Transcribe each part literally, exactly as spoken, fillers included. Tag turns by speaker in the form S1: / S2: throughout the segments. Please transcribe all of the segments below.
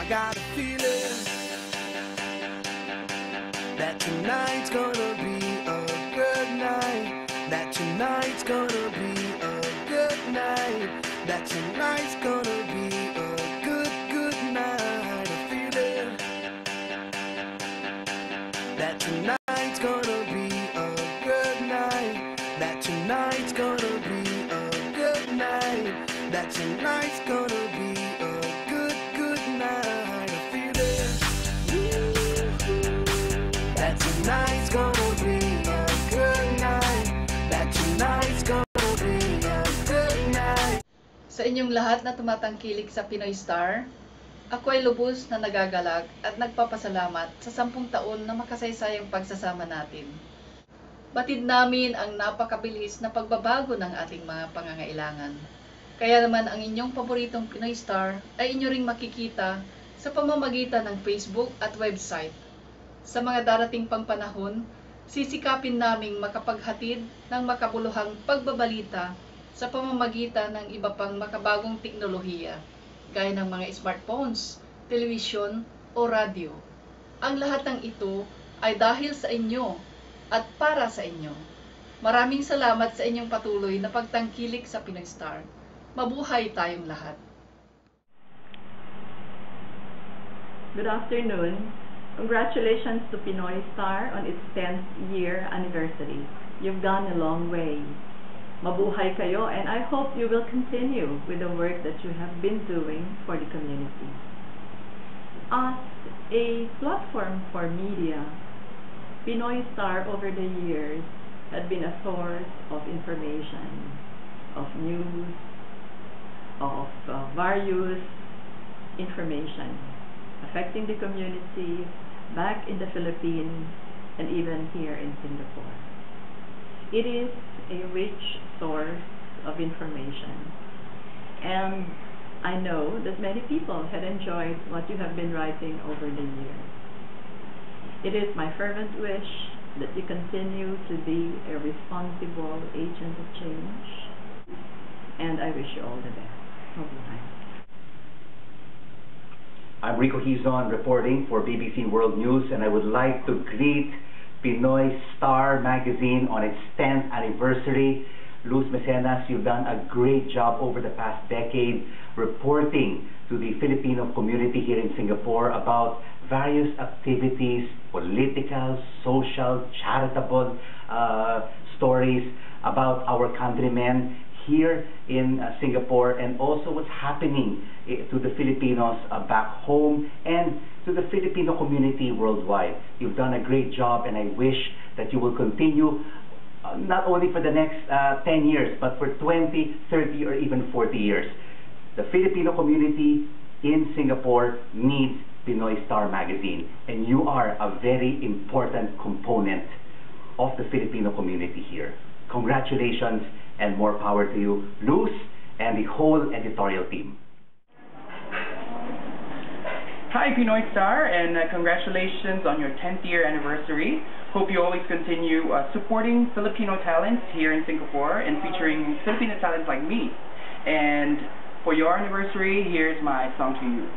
S1: I got a feeling that tonight's gonna be a good night. That tonight's gonna be a good night. That tonight's gonna be a good, good night. A feeling that tonight's gonna be a good night. That tonight's gonna be a good night. That tonight's gonna be a good, good night. A feeling that tonight's gonna be a good night. That tonight's gonna be a good night.
S2: Sa inyong lahat na tumatangkilik sa Pinoy Star, ako ay lubos na nagagalag at nagpapasalamat sa sampung taon na makasaysayang pagsasama natin. Batid namin ang napakabilis na pagbabago ng ating mga pangangailangan. Kaya naman ang inyong paboritong Pinoy Star ay inyo ring makikita sa pamamagitan ng Facebook at website. Sa mga darating pang panahon, sisikapin naming makapaghatid ng makabuluhang pagbabalita sa pamamagitan ng iba pang makabagong teknolohiya, gaya ng mga smartphones, television o radyo. Ang lahat ng ito ay dahil sa inyo at para sa inyo. Maraming salamat sa inyong patuloy na pagtangkilik sa Pinoy Star. Mabuhay tayong lahat.
S3: Good afternoon. Congratulations to Pinoy Star on its tenth year anniversary. You've gone a long way. Mabuhay kayo, and I hope you will continue with the work that you have been doing for the community. As a platform for media, Pinoy Star over the years had been a source of information, of news, of uh, various information affecting the community back in the Philippines and even here in Singapore. It is a rich source of information, and I know that many people had enjoyed what you have been writing over the years. It is my fervent wish that you continue to be a responsible agent of change, and I wish you all the best. Mabuhay.
S4: I'm Rico Hizon reporting for B B C World News, and I would like to greet Pinoy Star magazine on its tenth anniversary. Luz Mecenas, you've done a great job over the past decade reporting to the Filipino community here in Singapore about various activities, political, social, charitable uh, stories about our countrymen here in uh, Singapore, and also what's happening uh, to the Filipinos uh, back home and to the Filipino community worldwide. You've done a great job, and I wish that you will continue uh, not only for the next uh, ten years, but for twenty, thirty, or even forty years. The Filipino community in Singapore needs Pinoy Star magazine, and you are a very important component of the Filipino community here. Congratulations and more power to you, Luz, and the whole editorial team.
S5: Hi Pinoy Star, and uh, congratulations on your tenth year anniversary. Hope you always continue uh, supporting Filipino talents here in Singapore and featuring Filipino talents like me. And for your anniversary, here's my song to you.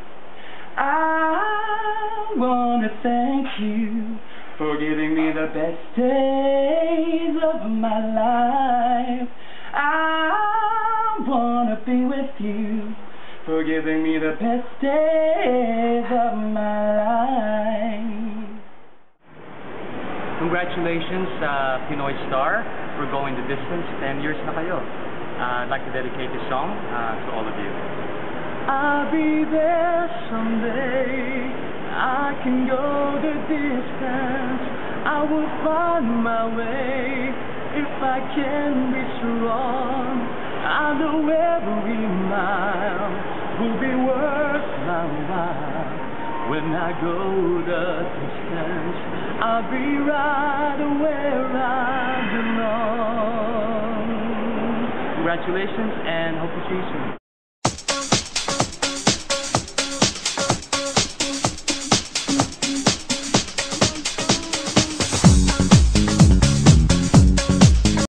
S5: I wanna thank you for giving me the best days of my life. I wanna be with you for giving me the best days of my life.
S6: Congratulations, uh, Pinoy Star. We're going the distance. ten years na kayo. Uh, I'd like to dedicate this song uh, to all of you.
S5: I'll be there someday. I can go the distance. I will find my way. If I can be strong, I know every mile will be worth my while. When I go the distance, I'll be right where I belong.
S6: Congratulations, and hope to see you soon.